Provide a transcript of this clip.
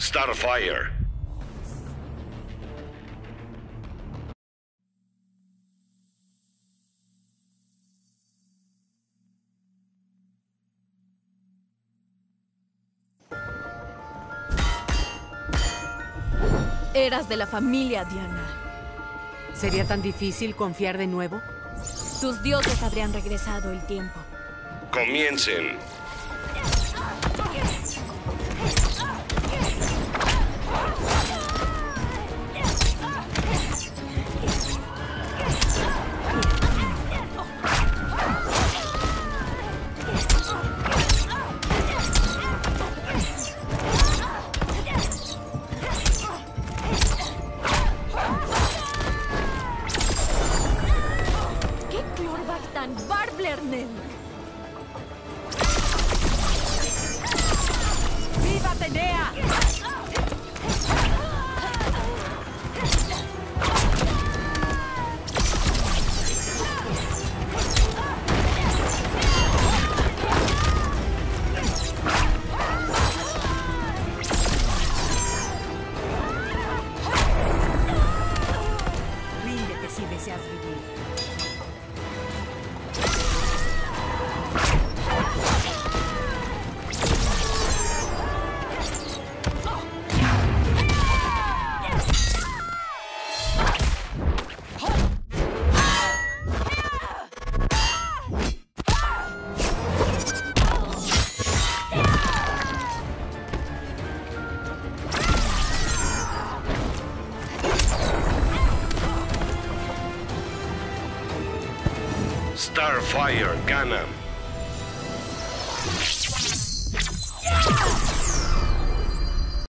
Starfire. Eras de la familia Diana. ¿Sería tan difícil confiar de nuevo? Tus dioses habrían regresado el tiempo. Comiencen. ¡Viva Atenea! Ríndete si deseas vivir. Starfire gana.